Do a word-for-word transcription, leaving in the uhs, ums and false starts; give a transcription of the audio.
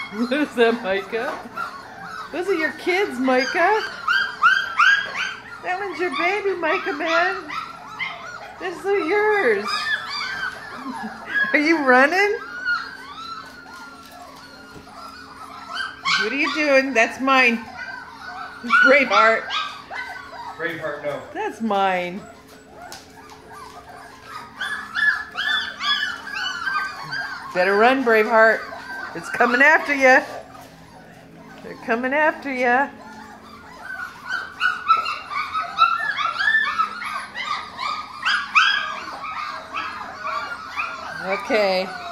What is that, Micah? Those are your kids, Micah. That one's your baby, Micah, man. These are yours. Are you running? What are you doing? That's mine. Braveheart. Braveheart, no. That's mine. Better run, Braveheart. It's coming after you. They're coming after you. Okay.